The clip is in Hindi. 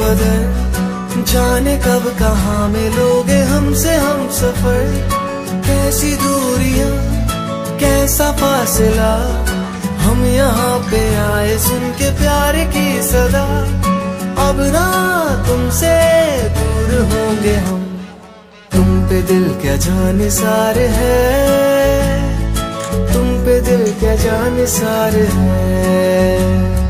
बदर, जाने कब कहाँ मिलोगे हमसे हम सफर। कैसी दूरियां कैसा फासला, हम यहाँ पे आए सुन के प्यार की सदा। अब ना तुमसे दूर होंगे हम, तुम पे दिल क्या जानिसार है, तुम पे दिल क्या जानिसार है।